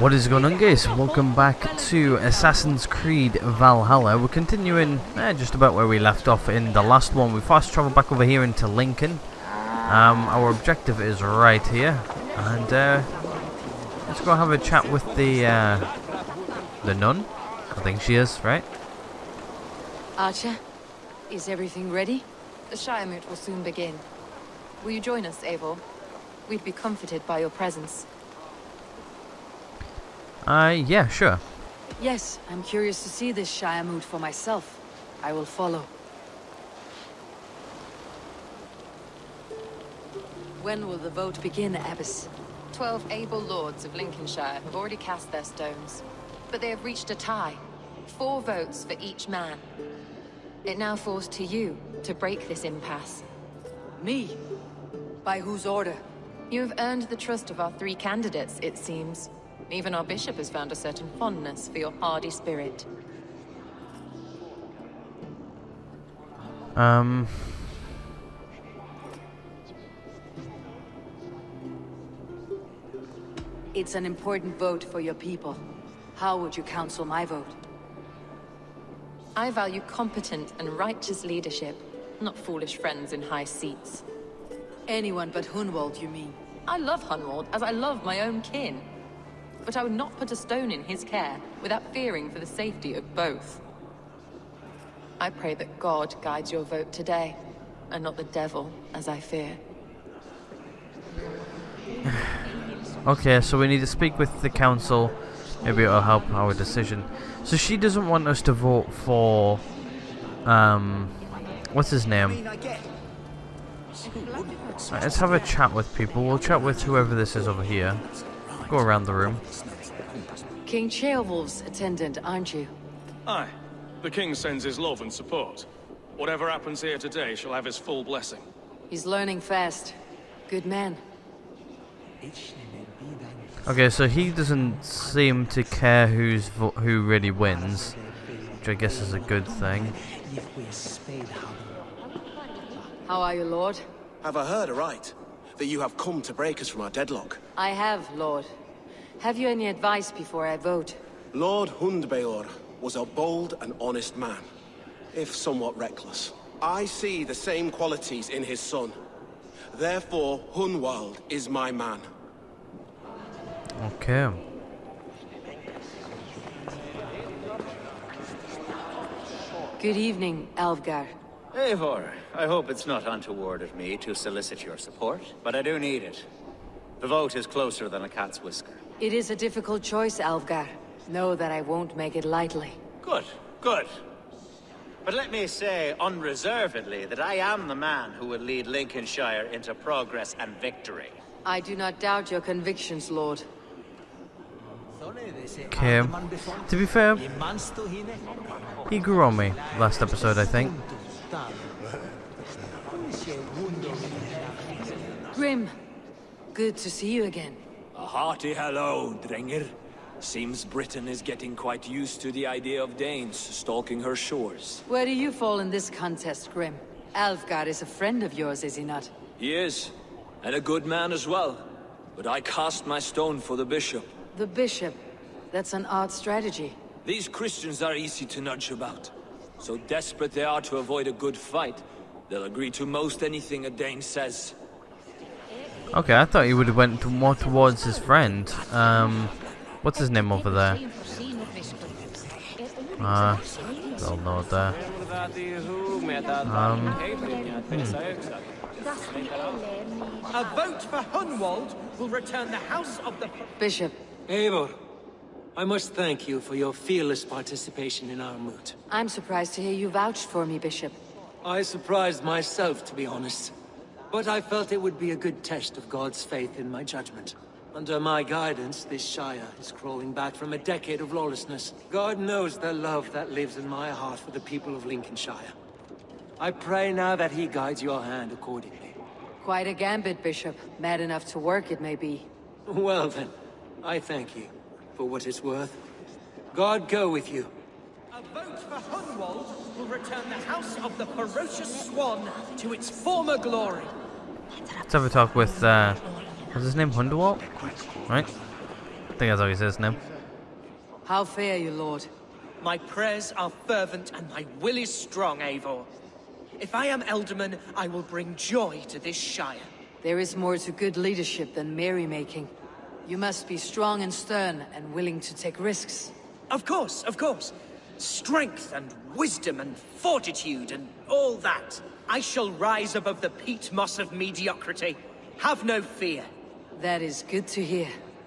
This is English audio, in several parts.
What is going on, guys? Welcome back to Assassin's Creed Valhalla. We're continuing just about where we left off in the last one. We fast traveled back over here into Lincoln. Our objective is right here, and let's go have a chat with the nun. I think she is, right? Archer, is everything ready? The Shire Moot will soon begin. Will you join us, Eivor? We'd be comforted by your presence. Yeah, sure. Yes, I'm curious to see this Shire Moot for myself. I will follow. When will the vote begin, Abbess? 12 able lords of Lincolnshire have already cast their stones, but they have reached a tie. 4 votes for each man. It now falls to you to break this impasse. Me? By whose order? You have earned the trust of our 3 candidates, it seems. Even our bishop has found a certain fondness for your hardy spirit. It's an important vote for your people. How would you counsel my vote? I value competent and righteous leadership, not foolish friends in high seats. Anyone but Hunwald, you mean? I love Hunwald as I love my own kin. But I would not put a stone in his care without fearing for the safety of both. I pray that God guides your vote today, and not the devil, as I fear. Okay, so we need to speak with the council. Maybe it'll help our decision. So she doesn't want us to vote for, what's his name? Right, let's have a chat with people. We'll chat with whoever this is over here. Go around the room. King Ceolwulf's attendant, aren't you? Aye. The king sends his love and support. Whatever happens here today shall have his full blessing. He's learning fast. Good man. Okay, so he doesn't seem to care who really wins, which I guess is a good thing. How are you, Lord? Have I heard aright? That you have come to break us from our deadlock? I have, Lord. Have you any advice before I vote? Lord Hundbeor was a bold and honest man, if somewhat reckless. I see the same qualities in his son. Therefore, Hunwald is my man. Okay. Good evening, Alvgar. Eivor, I hope it's not untoward of me to solicit your support, but I do need it. The vote is closer than a cat's whisker. It is a difficult choice, Alvgar. Know that I won't make it lightly. Good, good. But let me say unreservedly that I am the man who will lead Lincolnshire into progress and victory. I do not doubt your convictions, Lord. Okay. To be fair, he grew on me last episode, I think. Grim, good to see you again. A hearty hello, Drenger. Seems Britain is getting quite used to the idea of Danes stalking her shores. Where do you fall in this contest, Grim? Alvgar is a friend of yours, is he not? He is, and a good man as well. But I cast my stone for the bishop. The bishop? That's an odd strategy. These Christians are easy to nudge about. So desperate they are to avoid a good fight, they'll agree to most anything a Dane says. Okay, I thought he would have went more towards his friend. What's his name over there? Don't know there. A vote for Hunwald will return the house of the... Bishop. Eivor, I must thank you for your fearless participation in our moot. I'm surprised to hear you vouched for me, Bishop. I surprised myself, to be honest. But I felt it would be a good test of God's faith in my judgment. Under my guidance, this Shire is crawling back from a decade of lawlessness. God knows the love that lives in my heart for the people of Lincolnshire. I pray now that he guides your hand accordingly. Quite a gambit, Bishop. Mad enough to work, it may be. Well then, I thank you. For what it's worth. God go with you. A vote for Hunwald will return the house of the ferocious swan to its former glory. Let's have a talk with, what's his name? Hundewalt? Right? I think that's how he says his name. How fare you, Lord? My prayers are fervent and my will is strong, Eivor. If I am Elderman, I will bring joy to this Shire. There is more to good leadership than merrymaking. You must be strong and stern and willing to take risks. Of course, of course. Strength and wisdom and fortitude and all that. I shall rise above the peat moss of mediocrity. Have no fear. That is good to hear.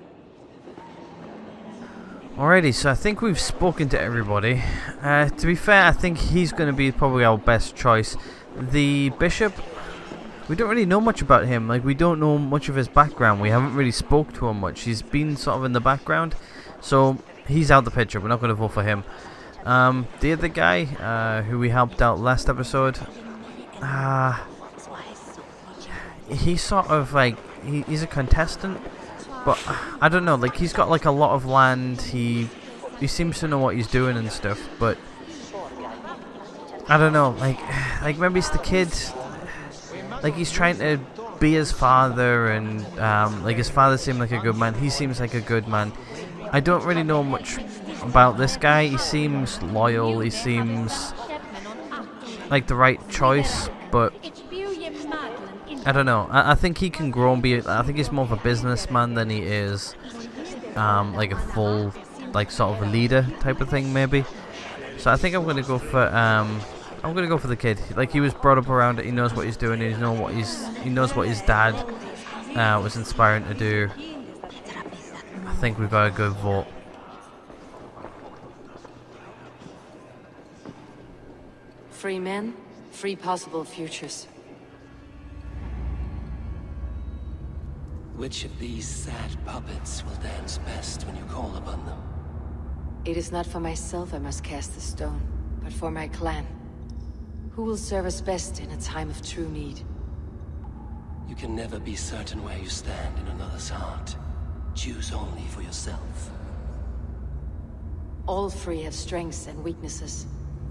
Alrighty, so I think we've spoken to everybody. To be fair, I think he's going to be probably our best choice. The bishop, we don't really know much about him. Like, we don't know much of his background. We haven't really spoke to him much. He's been sort of in the background, so he's out the picture. We're not going to vote for him. The other guy who we helped out last episode, he's sort of like, he's a contestant. But I don't know, like he's got like a lot of land, he seems to know what he's doing and stuff, but I don't know, like maybe it's the kid, like he's trying to be his father, and like his father seemed like a good man, he seems like a good man. I don't really know much about this guy. He seems loyal, he seems like the right choice, but I don't know. I think he can grow and be. I think he's more of a businessman than he is, like a full, like sort of a leader type of thing, maybe. So I think I'm gonna go for. I'm gonna go for the kid. Like he was brought up around it. He knows what he's doing. He knows what his dad was inspiring to do. I think we've got a good vote. Free men, free possible futures. Which of these sad puppets will dance best when you call upon them? It is not for myself I must cast the stone, but for my clan. Who will serve us best in a time of true need? You can never be certain where you stand in another's heart. Choose only for yourself. All three have strengths and weaknesses.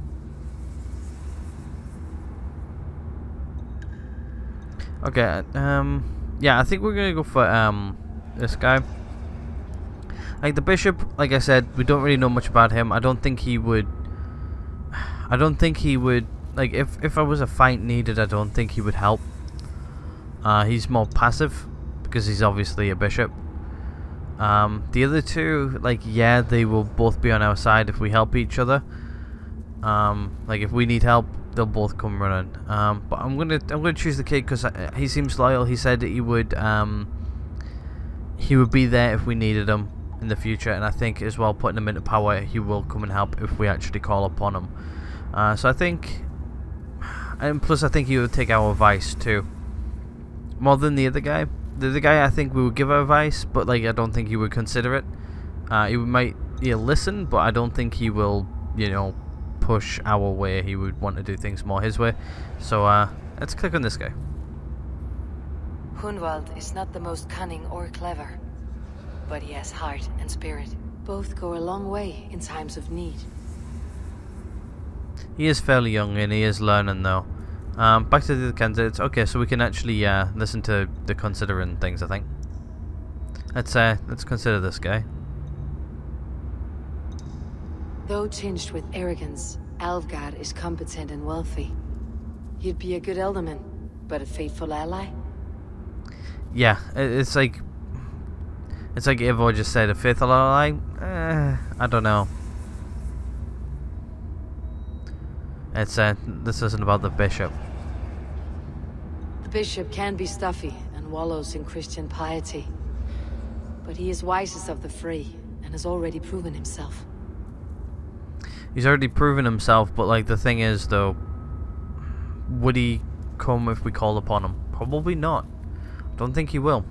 Okay, yeah, I think we're gonna go for this guy. Like the bishop, like I said, we don't really know much about him. I don't think he would like if I was a fight needed, I don't think he would help. He's more passive because he's obviously a bishop. The other two, like yeah, they will both be on our side if we help each other. Like if we need help, they'll both come running. But I'm gonna choose the kid because he seems loyal. He said that he would be there if we needed him in the future, and I think as well, putting him into power, he will come and help if we actually call upon him. So I think, and plus I think he would take our advice too, more than the other guy. The other guy, I think we would give our advice, but like I don't think he would consider it. He might listen, but I don't think he will, push our way. He would want to do things more his way. So let's click on this guy. Hunwald is not the most cunning or clever, but he has heart and spirit. Both go a long way in times of need. He is fairly young and he is learning though. Back to the candidates. Okay, so we can actually listen to the considering things, I think. Let's consider this guy. Though tinged with arrogance, Alvgard is competent and wealthy. He'd be a good elderman, but a faithful ally? Yeah, it's like Eivor just said, a faithful ally? I don't know. This isn't about the bishop. The bishop can be stuffy and wallows in Christian piety. But he is wisest of the three, and has already proven himself. He's already proven himself, but like the thing is though, would he come if we called upon him? Probably not. Don't think he will.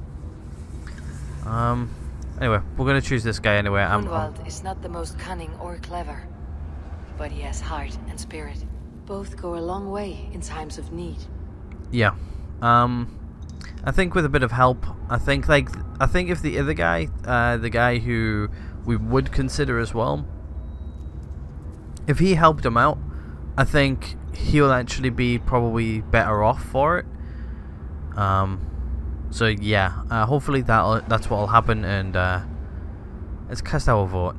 Anyway, we're gonna choose this guy anyway. Hunwald is not the most cunning or clever, but he has heart and spirit. Both go a long way in times of need. Yeah. I think with a bit of help, I think if the other guy, the guy who we would consider as well, if he helped him out, I think he'll actually be probably better off for it. So yeah, hopefully that's what'll happen, and Let's cast our vote.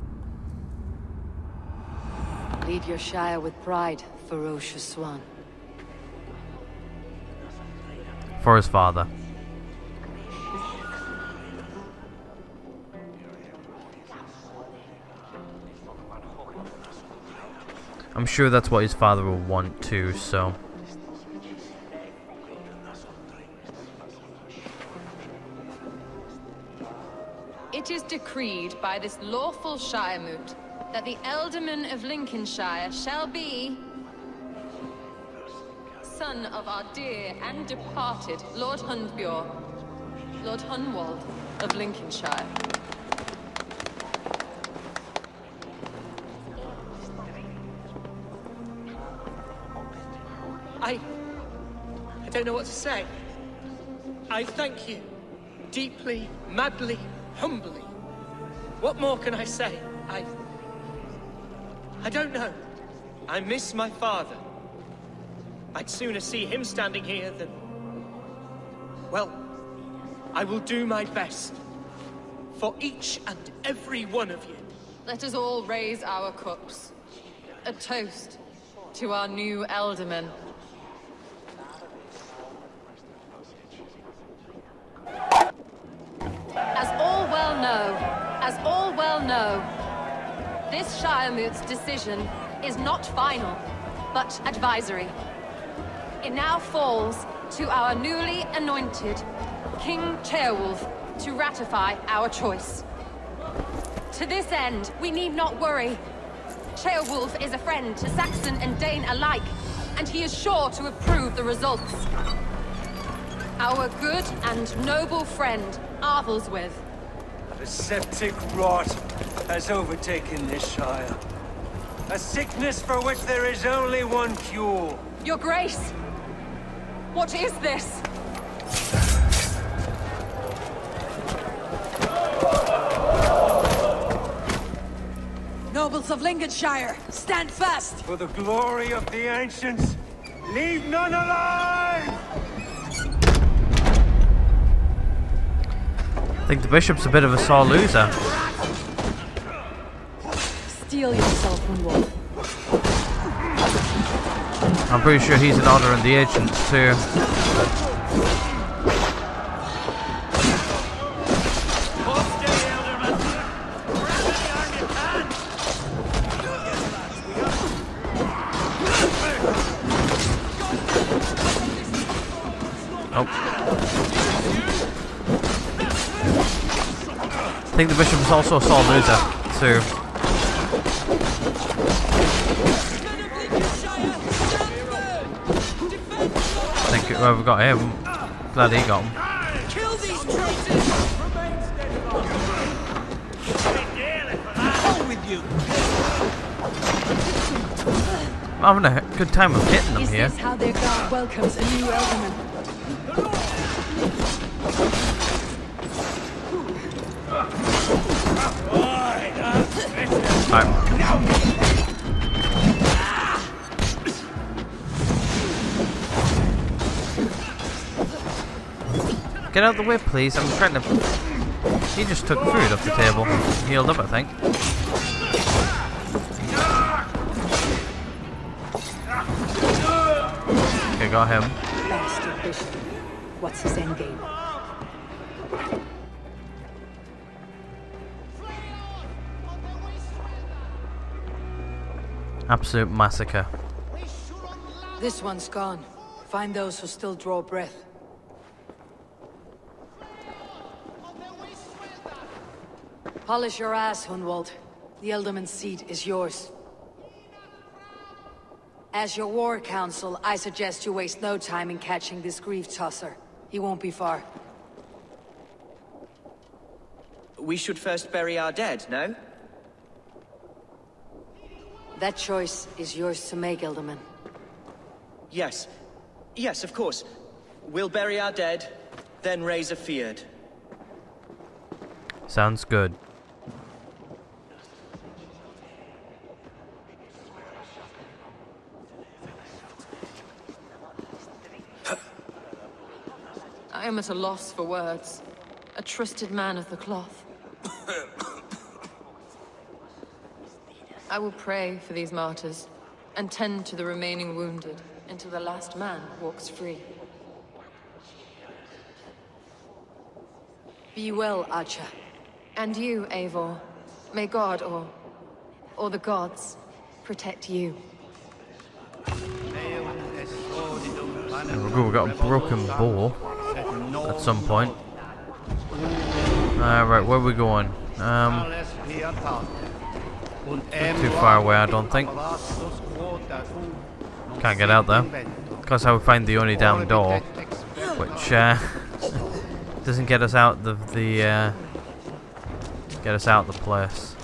Lead your Shire with pride, ferocious swan. For his father. I'm sure that's what his father will want too, so... It is decreed by this lawful Shire moot that the Ealdorman of Lincolnshire shall be... son of our dear and departed Lord Hundbjorn, Lord Hunwald of Lincolnshire. I don't know what to say. I thank you. Deeply, madly, humbly. What more can I say? I don't know. I miss my father. I'd sooner see him standing here than... Well, I will do my best. For each and every one of you. Let us all raise our cups. A toast to our new Ealdorman. As all well know, this Shiremoot's decision is not final, but advisory. It now falls to our newly anointed King Ceolwulf to ratify our choice. To this end, we need not worry. Ceolwulf is a friend to Saxon and Dane alike, and he is sure to approve the results. Our good and noble friend, Arthelswith. A septic rot has overtaken this Shire. A sickness for which there is only one cure. Your Grace! What is this? Nobles of Lincolnshire, stand fast! For the glory of the ancients, leave none alive! I think the bishop's a bit of a sore loser. Steel yourself, Hunwald. I'm pretty sure he's an order in the ancients too. I think the bishop is also a sore loser too. I think whoever got him, glad he got him. Kill these traitors! With you. I'm having a good time of hitting them here. Is this how their god welcomes a new Ealdorman? Get out of the way, please. I'm trying to... He just took food off the table. Healed up, I think. Okay, got him. Bastard bishop. What's his endgame? Absolute massacre. This one's gone. Find those who still draw breath. Polish your ass, Hunwald. The Ealdorman's seat is yours. As your war council, I suggest you waste no time in catching this grief tosser. He won't be far. We should first bury our dead, no? That choice is yours to make, Ealdorman. Yes. Yes, of course. We'll bury our dead, then raise a feard. Sounds good. I am at a loss for words. A trusted man of the cloth. I will pray for these martyrs, and tend to the remaining wounded, until the last man walks free. Be well, Archer. And you, Eivor. May God, or the gods, protect you. There we go, we got a broken bow at some point. Right, where are we going? Too far away, I don't think. Can't get out there. Because I would find the only damn door, which doesn't get us out the place.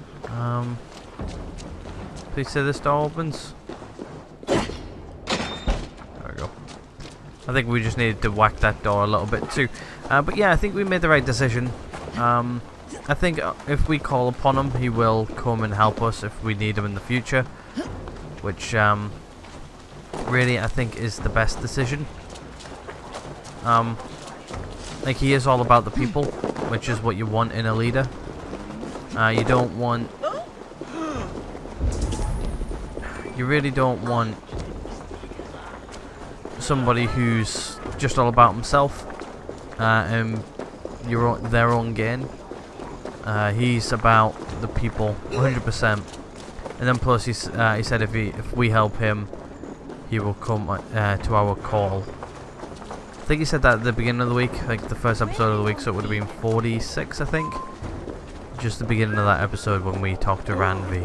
Please say this door opens. There we go. I think we just needed to whack that door a little bit too. But yeah, I think we made the right decision. I think if we call upon him, he will come and help us if we need him in the future. Which really I think is the best decision. Like, he is all about the people, which is what you want in a leader. You don't want... You really don't want somebody who's just all about himself and their own gain. He's about the people 100%, and then plus he said if we help him, he will come to our call. I think he said that at the beginning of the week, like the first episode of the week, so it would have been 46, I think. Just the beginning of that episode when we talked to Ranvi.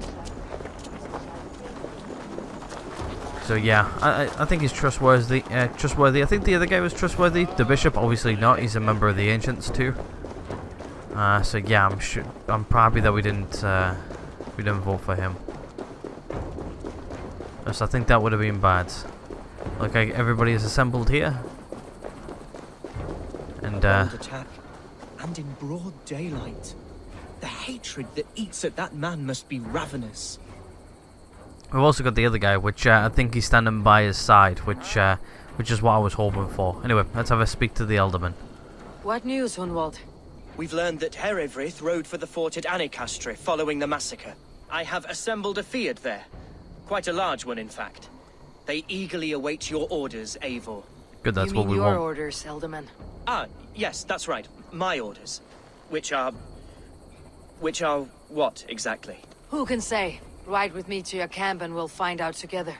So yeah, I think he's trustworthy. I think the other guy was trustworthy. The bishop, obviously not. He's a member of the Ancients too. So yeah, I'm happy that we didn't vote for him. So I think that would have been bad. Look, everybody is assembled here. And attack, and in broad daylight. The hatred that eats at that man must be ravenous. we've also got the other guy, which I think he's standing by his side, which is what I was hoping for. Anyway, let's have a speak to the Alderman. What news, Hunwald? We've learned that Herewrith rode for the fort at Annikastre following the massacre. I have assembled a field there. Quite a large one, in fact. They eagerly await your orders, Eivor. Good, that's you what mean we your want. orders, Alderman? Ah, yes, that's right. My orders. Which are what, exactly? Who can say? Ride with me to your camp and we'll find out together.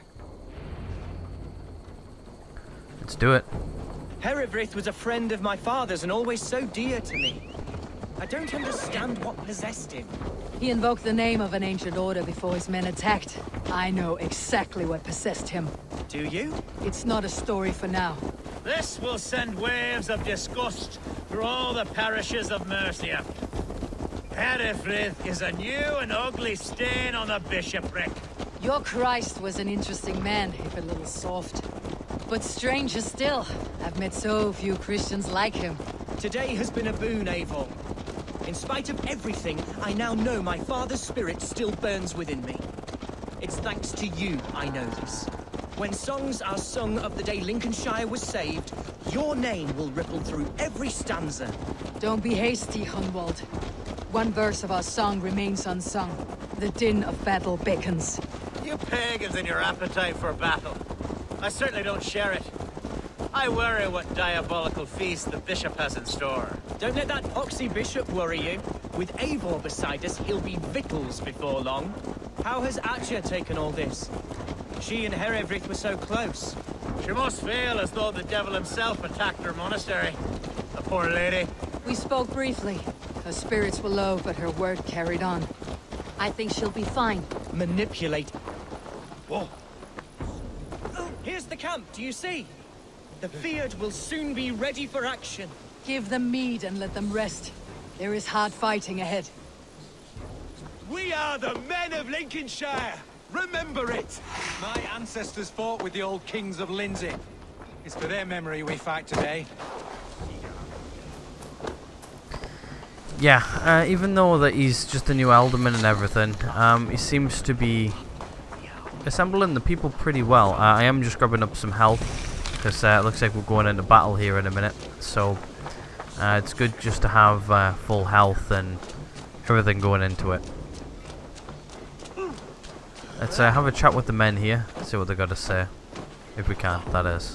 Let's do it. Herewrith was a friend of my father's and always so dear to me. I don't understand what possessed him. He invoked the name of an ancient order before his men attacked. I know exactly what possessed him. Do you? It's not a story for now. This will send waves of disgust through all the parishes of Mercia. Herewrith is a new and ugly stain on the bishopric. Your Christ was an interesting man, if a little soft. But stranger still, I've met so few Christians like him. Today has been a boon, Eivor. In spite of everything, I now know my father's spirit still burns within me. It's thanks to you I know this. When songs are sung of the day Lincolnshire was saved, your name will ripple through every stanza. Don't be hasty, Hunwald. One verse of our song remains unsung. The din of battle beckons. You pagans and your appetite for battle. I certainly don't share it. I worry what diabolical feast the bishop has in store. Don't let that foxy bishop worry you. With Eivor beside us, he'll be victuals before long. How has Atcha taken all this? She and Herewrith were so close. She must feel as though the devil himself attacked her monastery. The poor lady. We spoke briefly. Her spirits were low, but her word carried on. I think she'll be fine. Manipulate. Whoa. Here's the camp, do you see? The Fiat will soon be ready for action. Give them mead and let them rest. There is hard fighting ahead. We are the men of Lincolnshire! Remember it! My ancestors fought with the old kings of Lindsey. It's for their memory we fight today. Yeah, even though that he's just a new alderman and everything, he seems to be assembling the people pretty well. I am just grabbing up some health, because it looks like we're going into battle here in a minute. So, it's good just to have full health and everything going into it. Let's have a chat with the men here, see what they got to say. If we can, that is.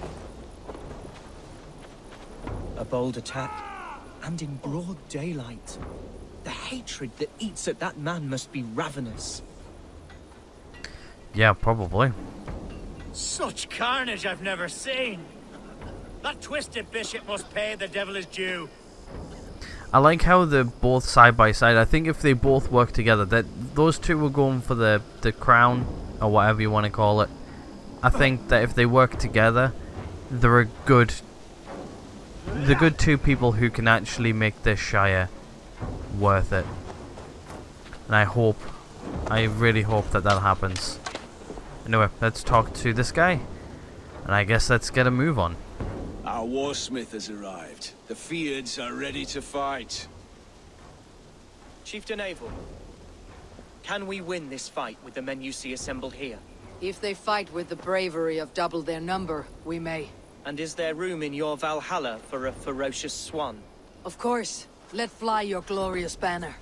A bold attack, and in broad daylight. The hatred that eats at that man must be ravenous. Yeah, probably. Such carnage I've never seen. That twisted bishop must pay the devil his due. I like how they're both side by side. I think if they both work together, that those two were going for the crown, or whatever you want to call it. I think that if they work together, they're a good... the good two people who can actually make this Shire worth it. And I really hope that happens. Anyway, let's talk to this guy. And I guess let's get a move on. Our warsmith has arrived. The Feards are ready to fight. Chieftain Eivor, can we win this fight with the men you see assembled here? If they fight with the bravery of double their number, we may. And is there room in your Valhalla for a ferocious swan? Of course. Let fly your glorious banner.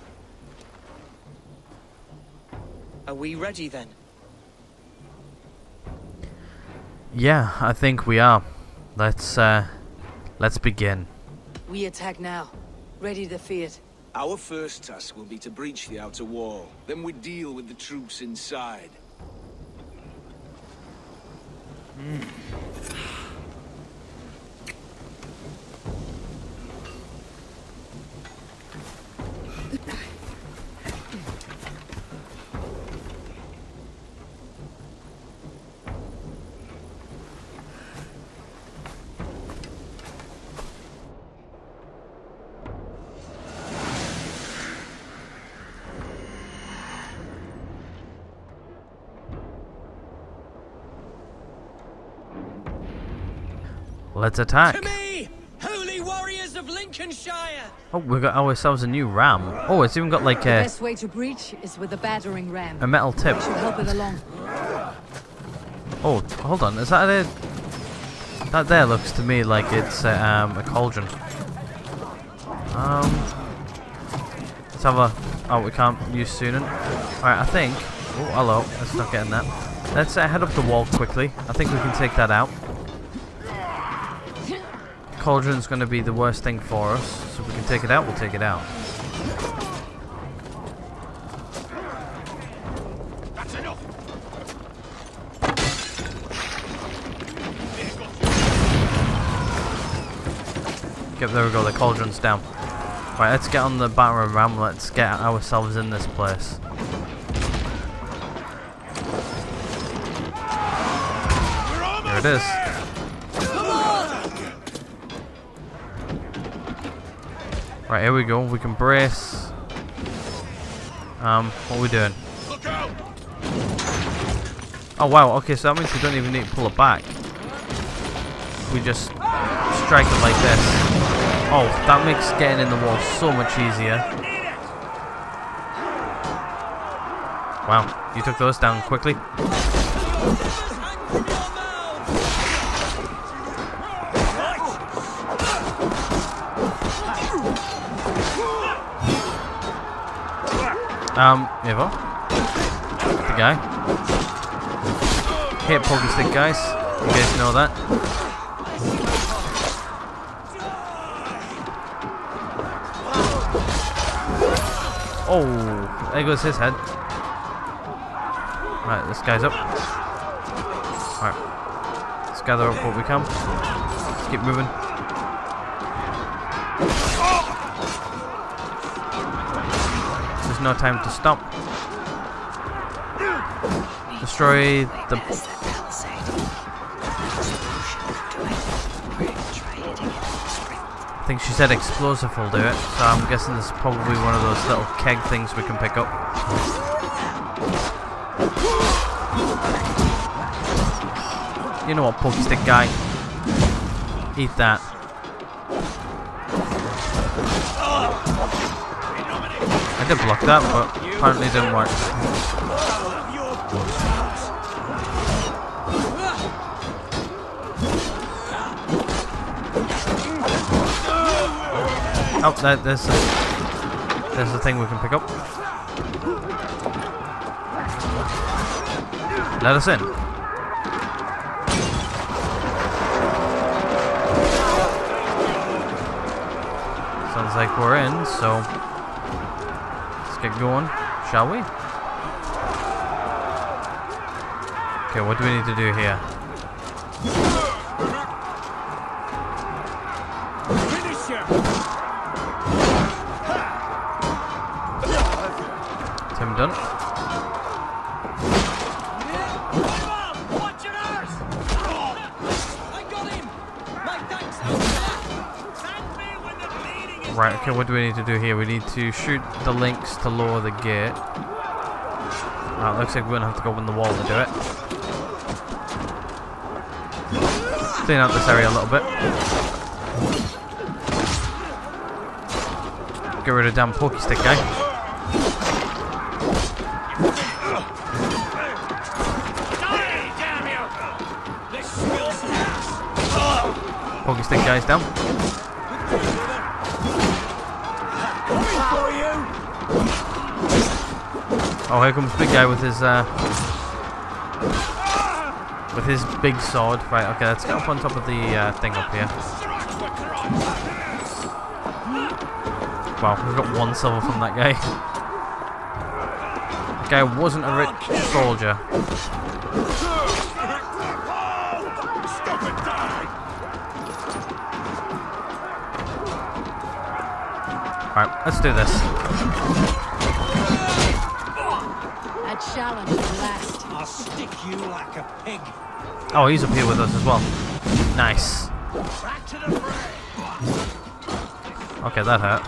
Are we ready then? Yeah, I think we are. Let's begin. We attack now. Ready to fight. Our first task will be to breach the outer wall. Then we deal with the troops inside. Let's attack. To me, holy warriors of Lincolnshire! Oh, we got ourselves a new ram. Oh, it's even got like The best way to breach is with a battering ram. a metal tip. We should help it along. Oh, hold on. Is that a... that there looks to me like it's a cauldron. Let's have a... oh, we can't use Sunan. Alright, I think... oh, hello. Let's not get in that. Let's head up the wall quickly. I think we can take that out. Cauldron's going to be the worst thing for us, so if we can take it out, we'll take it out. That's enough. Yep, there we go, the cauldron's down. Right, let's get on the battering ram, let's get ourselves in this place. There it is. Right, here we go. We can brace. What are we doing? Look out! Oh wow, okay, so that means we don't even need to pull it back. We just strike it like this. Oh, that makes getting in the wall so much easier. Wow, you took those down quickly. Here we go. The guy. Hit pokey stick, guys. You guys know that. Oh, there goes his head. Right, this guy's up. Alright. Let's gather up what we can. Let's keep moving. There's no time to stop. Destroy the... I think she said explosive will do it, so I'm guessing this is probably one of those little keg things we can pick up. You know what, pokey stick guy? Eat that. I did block that, but apparently it didn't work. Oh, there's the thing we can pick up. Let us in. Sounds like we're in, so let's get going, shall we? Okay, what do we need to do here? Tim done. Right, okay, what do we need to do here? We need to shoot the links to lower the gate. It looks like we're gonna have to go in the wall to do it. Clean out this area a little bit. Get rid of damn pokey stick guy. Pokey stick guy's down. Oh, here comes big guy with his big sword. Right, okay, let's get up on top of the thing up here. Wow, we've got 1 silver from that guy. That guy wasn't a rich soldier. Right, let's do this. A challenge at last. I'll stick you like a pig. Oh, he's up here with us as well. Nice. Back to the fray. Okay, that hurt.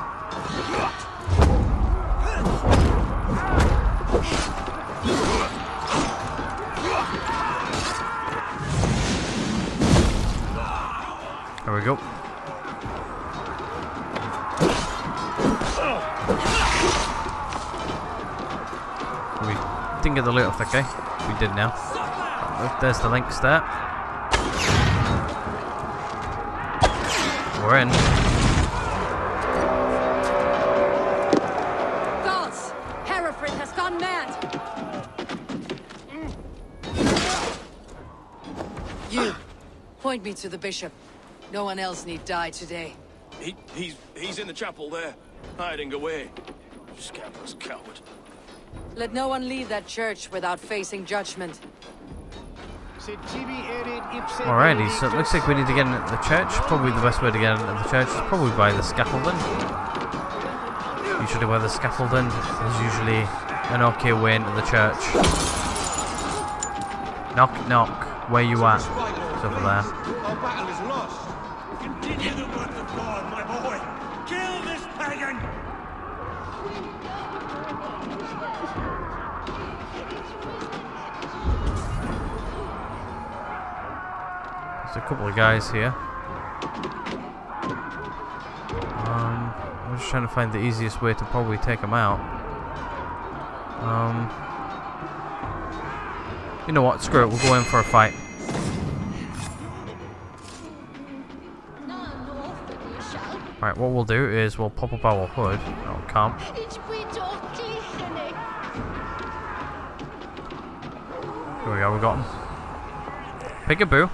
There we go. We didn't get the loot off that guy. We did now. Look, there's the links there. We're in. Gods! Hereford has gone mad! You, point me to the bishop. No one else need die today. He's in the chapel there, hiding away. Scandalous coward. Let no one leave that church without facing judgment. Alrighty, so it looks like we need to get into the church. Probably the best way to get into the church is probably by the scaffolding. Usually by the scaffolding is usually an okay way into the church. Knock, knock. Where you at? It's over there. Our battle is lost. Continue the work of God, my boy. Kill this pagan. There's a couple of guys here. I'm just trying to find the easiest way to probably take them out. You know what? Screw it. We'll go in for a fight. Right, what we'll do is we'll pop up our hood. Oh, can't. Here we go, we got him. Peekaboo.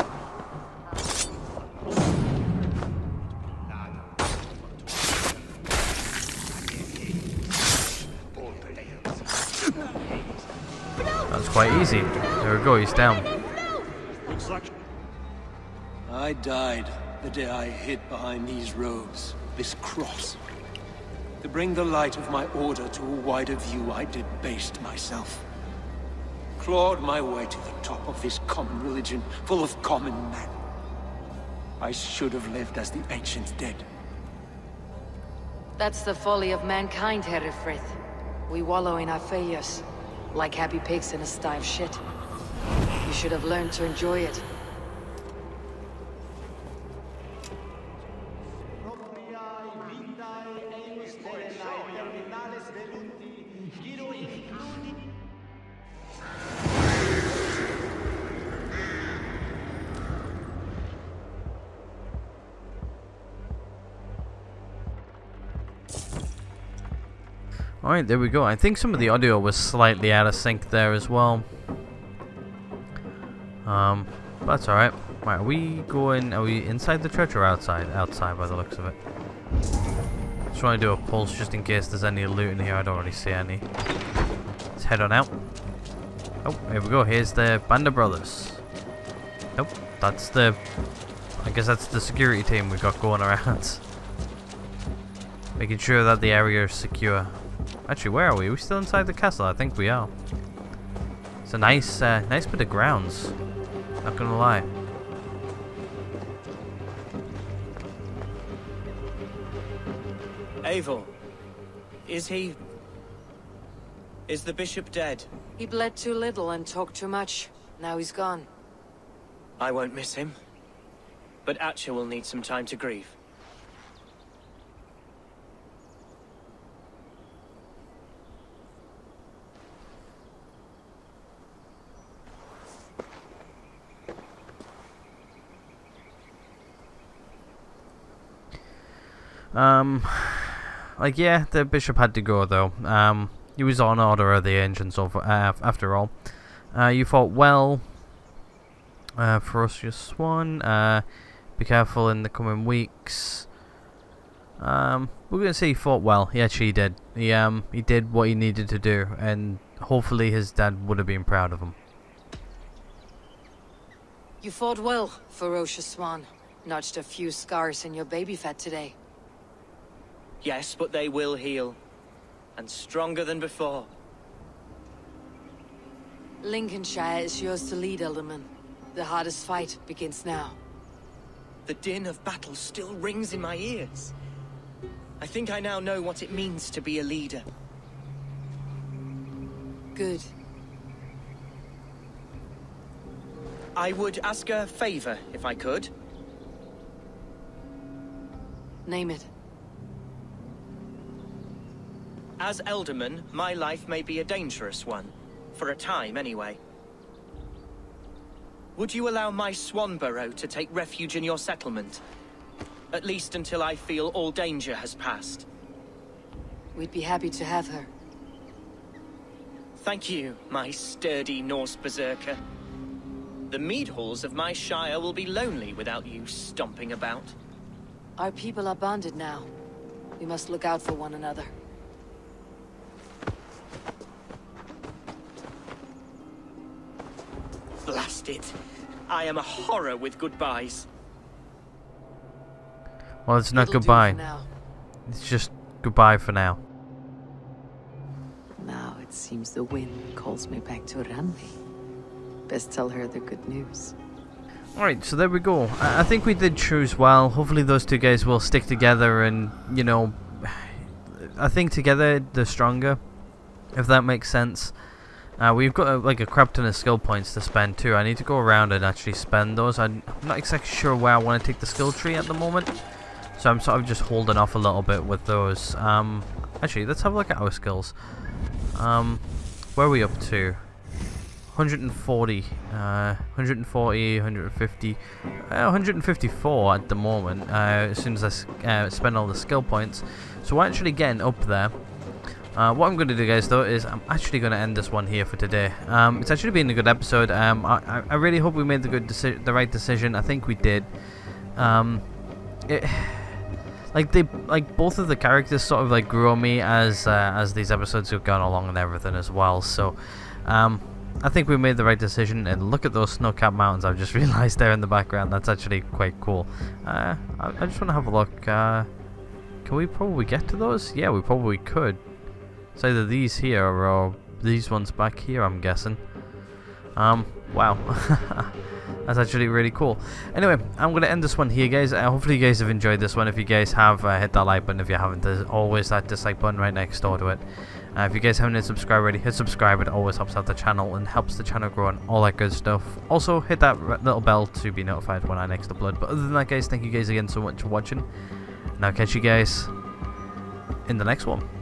That's quite easy. There we go, he's down. I died the day I hid behind these robes, this cross. To bring the light of my order to a wider view, I debased myself. Clawed my way to the top of this common religion, full of common men. I should have lived as the ancients did. That's the folly of mankind, Hereford. We wallow in our failures, like happy pigs in a sty of shit. You should have learned to enjoy it. Alright, there we go. I think some of the audio was slightly out of sync there as well. That's alright. Right, are we inside the church or outside? Outside by the looks of it. Just want to do a pulse just in case there's any loot in here. I don't really see any. Let's head on out. Oh, here we go. Here's the Band of Brothers. Nope, that's the... I guess that's the security team we've got going around. Making sure that the area is secure. Actually, where are we? Are we still inside the castle? I think we are. It's a nice bit of grounds. Not gonna lie. Eivor, is the bishop dead? He bled too little and talked too much. Now he's gone. I won't miss him. But Atcha will need some time to grieve. Like, yeah, the bishop had to go, though. He was on order of the ancients, after all. You fought well. Ferocious Swan. Be careful in the coming weeks. We're gonna say he fought well. He actually did. He did what he needed to do, and hopefully his dad would have been proud of him. You fought well, Ferocious Swan. Notched a few scars in your baby fat today. Yes, but they will heal. And stronger than before. Lincolnshire is yours to lead, Elderman. The hardest fight begins now. The din of battle still rings in my ears. I think I now know what it means to be a leader. Good. I would ask a favor, if I could. Name it. As Elderman, my life may be a dangerous one. For a time, anyway. Would you allow my Swanborough to take refuge in your settlement? At least until I feel all danger has passed. We'd be happy to have her. Thank you, my sturdy Norse berserker. The mead halls of my shire will be lonely without you stomping about. Our people are bonded now. We must look out for one another. Blast it. I am a horror with goodbyes. Well, it's not goodbye. It's just goodbye for now. Now it seems the wind calls me back to Randi. Best tell her the good news. Alright, so there we go. I think we did choose well. Hopefully those two guys will stick together and, you know, I think together they're stronger, if that makes sense. We've got like a crap ton of skill points to spend too. I need to go around and actually spend those. I'm not exactly sure where I want to take the skill tree at the moment, so I'm sort of just holding off a little bit with those. Actually, let's have a look at our skills. Where are we up to? 140, 140, 150, 154 at the moment, as soon as I spend all the skill points. So we're actually getting up there. What I'm going to do, guys, though, is I'm actually going to end this one here for today. It's actually been a good episode. I really hope we made the right decision. I think we did. Like both of the characters sort of like grew on me as these episodes have gone along and everything as well. So I think we made the right decision. And look at those snow-capped mountains. I've just realised there in the background. That's actually quite cool. I just want to have a look. Can we probably get to those? Yeah, we probably could. It's either these here or these ones back here, I'm guessing. Wow. That's actually really cool. Anyway, I'm going to end this one here, guys. Hopefully you guys have enjoyed this one. If you guys have, hit that like button. If you haven't, there's always that dislike button right next door to it. If you guys haven't hit subscribe already, hit subscribe. It always helps out the channel and helps the channel grow and all that good stuff. Also, hit that little bell to be notified when I next upload. But other than that, guys, thank you guys again so much for watching. And I'll catch you guys in the next one.